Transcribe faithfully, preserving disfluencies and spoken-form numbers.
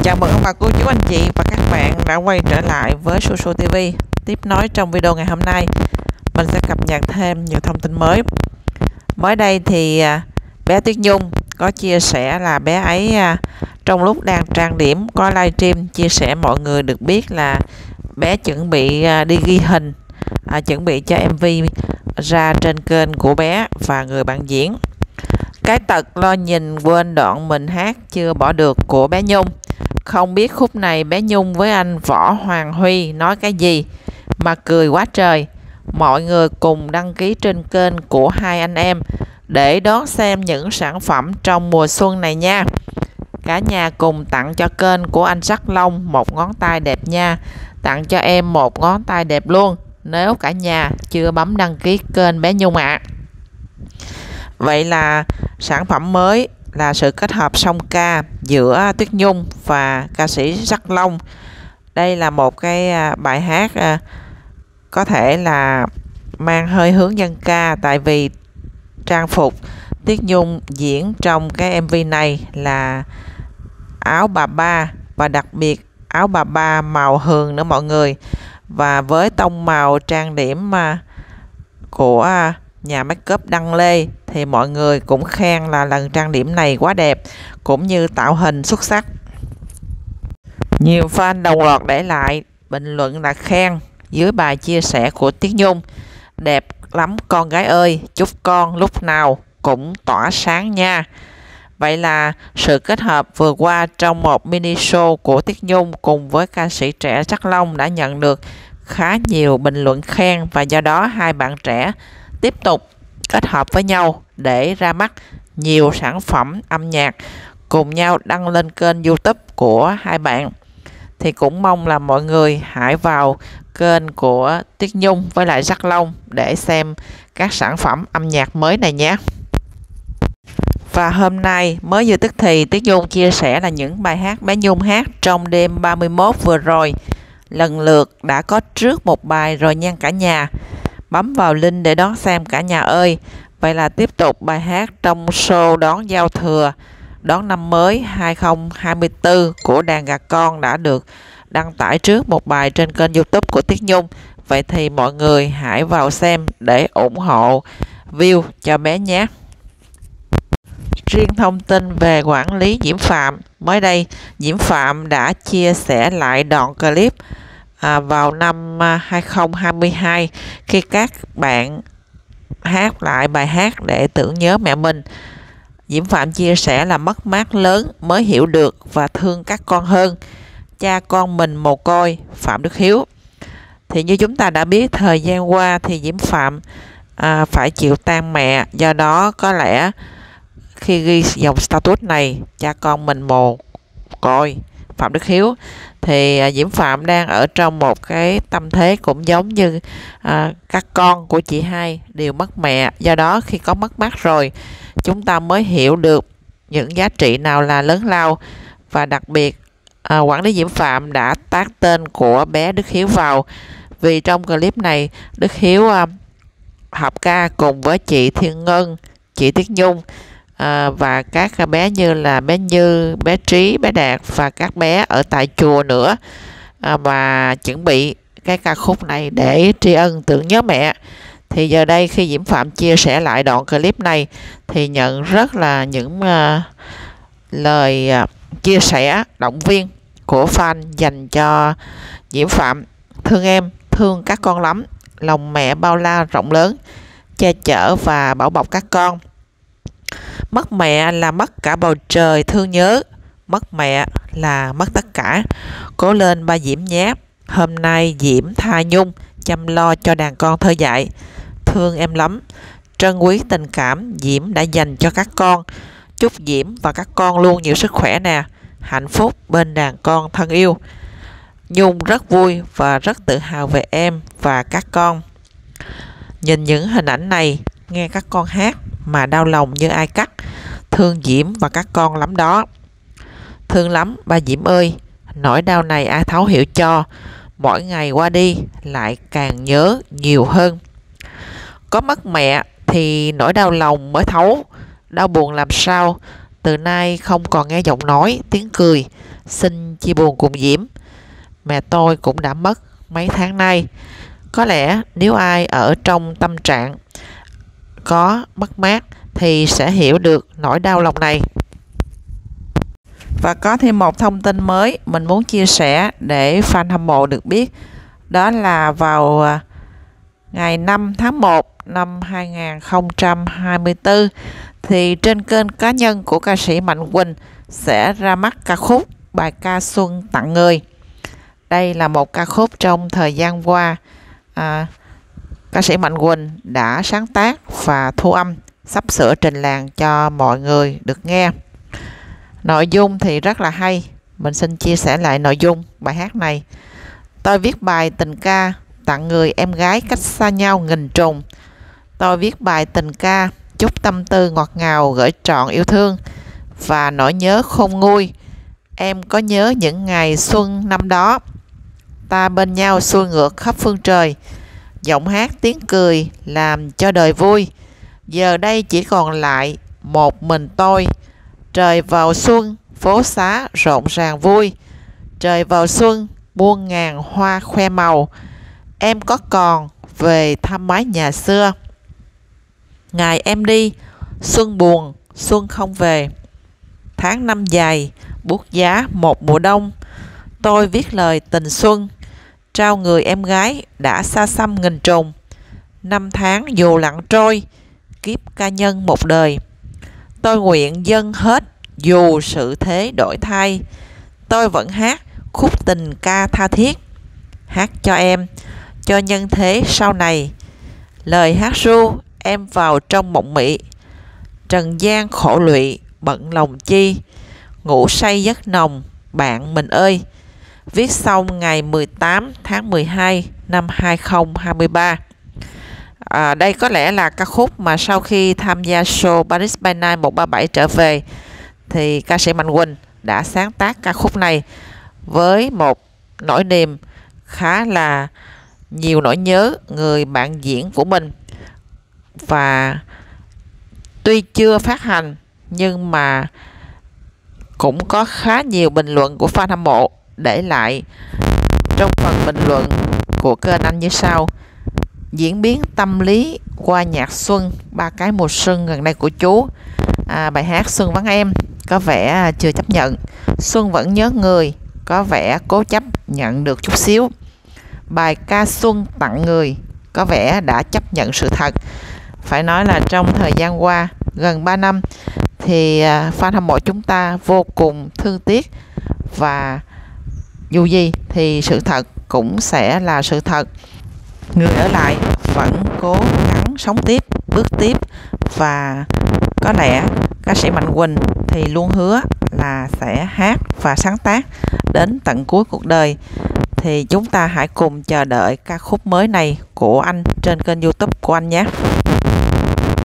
Chào mừng ông bà cô chú anh chị và các bạn đã quay trở lại với Su Su ti vi. Tiếp nối trong video ngày hôm nay, mình sẽ cập nhật thêm nhiều thông tin mới. Mới đây thì bé Tuyết Nhung có chia sẻ là bé ấy trong lúc đang trang điểm có livestream chia sẻ mọi người được biết là bé chuẩn bị đi ghi hình, à, chuẩn bị cho em vê ra trên kênh của bé và người bạn diễn. Cái tật lo nhìn quên đoạn mình hát chưa bỏ được của bé Nhung. Không biết khúc này bé Nhung với anh Võ Hoàng Huy nói cái gì mà cười quá trời. Mọi người cùng đăng ký trên kênh của hai anh em để đón xem những sản phẩm trong mùa xuân này nha. Cả nhà cùng tặng cho kênh của anh Sắc Long một ngón tay đẹp nha. Tặng cho em một ngón tay đẹp luôn nếu cả nhà chưa bấm đăng ký kênh bé Nhung ạ. À. Vậy là sản phẩm mới là sự kết hợp song ca giữa Tuyết Nhung và ca sĩ Sắc Long. Đây là một cái bài hát có thể là mang hơi hướng dân ca, tại vì trang phục Tuyết Nhung diễn trong cái em vê này là áo bà ba, và đặc biệt áo bà ba màu hường nữa mọi người. Và với tông màu trang điểm của nhà make up Đăng Lê thì mọi người cũng khen là lần trang điểm này quá đẹp cũng như tạo hình xuất sắc. Nhiều fan đồng loạt để lại bình luận là khen dưới bài chia sẻ của Tuyết Nhung: đẹp lắm con gái ơi, chúc con lúc nào cũng tỏa sáng nha. Vậy là sự kết hợp vừa qua trong một mini show của Tuyết Nhung cùng với ca sĩ trẻ Sắc Long đã nhận được khá nhiều bình luận khen, và do đó hai bạn trẻ tiếp tục kết hợp với nhau để ra mắt nhiều sản phẩm âm nhạc cùng nhau đăng lên kênh YouTube của hai bạn. Thì cũng mong là mọi người hãy vào kênh của Tuyết Nhung với lại Sắc Long để xem các sản phẩm âm nhạc mới này nhé. Và hôm nay mới vừa tức thì Tuyết Nhung chia sẻ là những bài hát bé Nhung hát trong đêm ba mươi mốt vừa rồi lần lượt đã có trước một bài rồi nha cả nhà. Bấm vào link để đón xem cả nhà ơi. Vậy là tiếp tục bài hát trong show đón giao thừa, đón năm mới hai không hai tư của Đàn Gà Con đã được đăng tải trước một bài trên kênh YouTube của Tuyết Nhung. Vậy thì mọi người hãy vào xem để ủng hộ view cho bé nhé. Riêng thông tin về quản lý Diễm Phạm, mới đây Diễm Phạm đã chia sẻ lại đoạn clip à, vào năm hai không hai hai khi các bạn hát lại bài hát để tưởng nhớ mẹ mình. Diễm Phạm chia sẻ là mất mát lớn mới hiểu được và thương các con hơn. Cha con mình mồ côi Phạm Đức Hiếu. Thì như chúng ta đã biết, thời gian qua thì Diễm Phạm à, phải chịu tang mẹ, do đó có lẽ khi ghi dòng status này cha con mình mồ côi Phạm Đức Hiếu thì à, Diễm Phạm đang ở trong một cái tâm thế cũng giống như à, các con của chị hai đều mất mẹ. Do đó khi có mất mát rồi chúng ta mới hiểu được những giá trị nào là lớn lao. Và đặc biệt à, quản lý Diễm Phạm đã tác tên của bé Đức Hiếu vào, vì trong clip này Đức Hiếu à, hợp ca cùng với chị Thiên Ngân, chị Tuyết Nhung à, và các bé như là bé Như, bé Trí, bé Đạt và các bé ở tại chùa nữa, à, và chuẩn bị cái ca khúc này để tri ân tưởng nhớ mẹ. Thì giờ đây khi Diễm Phạm chia sẻ lại đoạn clip này thì nhận rất là những uh, lời uh, chia sẻ động viên của fan dành cho Diễm Phạm. Thương em, thương các con lắm, lòng mẹ bao la rộng lớn, che chở và bảo bọc các con. Mất mẹ là mất cả bầu trời thương nhớ, mất mẹ là mất tất cả. Cố lên ba Diễm nhé. Hôm nay Diễm tha Nhung chăm lo cho đàn con thơ dạy. Thương em lắm, trân quý tình cảm Diễm đã dành cho các con. Chúc Diễm và các con luôn nhiều sức khỏe nè, hạnh phúc bên đàn con thân yêu. Nhung rất vui và rất tự hào về em và các con. Nhìn những hình ảnh này, nghe các con hát mà đau lòng như ai cắt. Thương Diễm và các con lắm đó. Thương lắm ba Diễm ơi, nỗi đau này ai thấu hiểu cho. Mỗi ngày qua đi lại càng nhớ nhiều hơn. Có mất mẹ thì nỗi đau lòng mới thấu. Đau buồn làm sao Từ nay không còn nghe giọng nói, tiếng cười, xin chia buồn cùng Diễm. Mẹ tôi cũng đã mất mấy tháng nay. Có lẽ nếu ai ở trong tâm trạng có mất mát thì sẽ hiểu được nỗi đau lòng này. Và có thêm một thông tin mới mình muốn chia sẻ để fan hâm mộ được biết. Đó là vào ngày năm tháng một năm hai nghìn không trăm hai mươi tư thì trên kênh cá nhân của ca sĩ Mạnh Quỳnh sẽ ra mắt ca khúc bài ca Xuân Tặng Người. Đây là một ca khúc trong thời gian qua à, ca sĩ Mạnh Quỳnh đã sáng tác và thu âm, sắp sửa trình làng cho mọi người được nghe. Nội dung thì rất là hay. Mình xin chia sẻ lại nội dung bài hát này. Tôi viết bài tình ca tặng người em gái cách xa nhau nghìn trùng. Tôi viết bài tình ca chúc tâm tư ngọt ngào gửi trọn yêu thương và nỗi nhớ khôn nguôi. Em có nhớ những ngày xuân năm đó, ta bên nhau xuôi ngược khắp phương trời. Giọng hát tiếng cười làm cho đời vui. Giờ đây chỉ còn lại một mình tôi. Trời vào xuân phố xá rộn ràng vui. Trời vào xuân muôn ngàn hoa khoe màu. Em có còn về thăm mái nhà xưa. Ngày em đi xuân buồn xuân không về. Tháng năm dài buốt giá một mùa đông. Tôi viết lời tình xuân trao người em gái đã xa xăm nghìn trùng. Năm tháng dù lặng trôi, kiếp ca nhân một đời. Tôi nguyện dâng hết dù sự thế đổi thay. Tôi vẫn hát khúc tình ca tha thiết. Hát cho em, cho nhân thế sau này. Lời hát ru em vào trong mộng mị. Trần gian khổ lụy bận lòng chi. Ngủ say giấc nồng bạn mình ơi. Viết xong ngày mười tám tháng mười hai năm hai nghìn không trăm hai mươi ba. À, đây có lẽ là ca khúc mà sau khi tham gia show Paris by Night một ba bảy trở về thì ca sĩ Mạnh Quỳnh đã sáng tác ca khúc này với một nỗi niềm khá là nhiều nỗi nhớ người bạn diễn của mình. Và tuy chưa phát hành nhưng mà cũng có khá nhiều bình luận của fan hâm mộ để lại trong phần bình luận của kênh anh như sau. Diễn biến tâm lý qua nhạc xuân ba cái mùa xuân gần đây của chú. à, Bài hát Xuân Vắng Em có vẻ chưa chấp nhận. Xuân Vẫn Nhớ Người có vẻ cố chấp nhận được chút xíu. Bài ca Xuân Tặng Người có vẻ đã chấp nhận sự thật. Phải nói là trong thời gian qua gần ba năm thì fan hâm mộ chúng ta vô cùng thương tiếc. Và dù gì thì sự thật cũng sẽ là sự thật. Người ở lại vẫn cố gắng sống tiếp, bước tiếp. Và có lẽ ca sĩ Mạnh Quỳnh thì luôn hứa là sẽ hát và sáng tác đến tận cuối cuộc đời. Thì chúng ta hãy cùng chờ đợi ca khúc mới này của anh trên kênh YouTube của anh nhé.